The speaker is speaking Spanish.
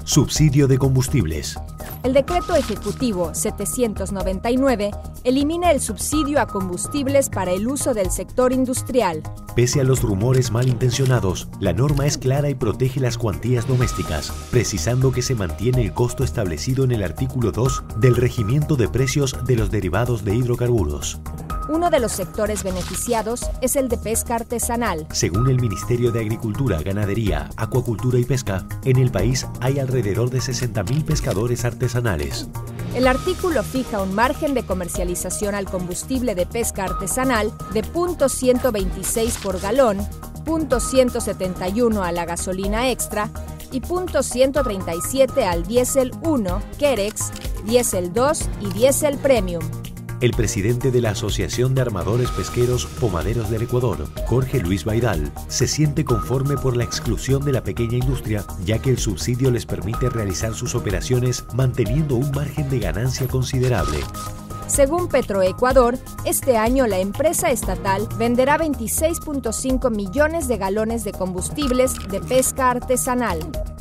Subsidio de combustibles. El decreto ejecutivo 799 elimina el subsidio a combustibles para el uso del sector industrial. Pese a los rumores malintencionados, la norma es clara y protege las cuantías domésticas, precisando que se mantiene el costo establecido en el artículo 2 del Regimiento de Precios de los Derivados de Hidrocarburos. Uno de los sectores beneficiados es el de pesca artesanal. Según el Ministerio de Agricultura, Ganadería, Acuacultura y Pesca, en el país hay alrededor de 60.000 pescadores artesanales. El artículo fija un margen de comercialización al combustible de pesca artesanal de .126 por galón, .171 a la gasolina extra y .137 al diésel 1, Querex, diésel 2 y diésel premium. El presidente de la Asociación de Armadores Pesqueros Pomaderos del Ecuador, Jorge Luis Baidal, se siente conforme por la exclusión de la pequeña industria, ya que el subsidio les permite realizar sus operaciones manteniendo un margen de ganancia considerable. Según Petroecuador, este año la empresa estatal venderá 26.5 millones de galones de combustibles de pesca artesanal.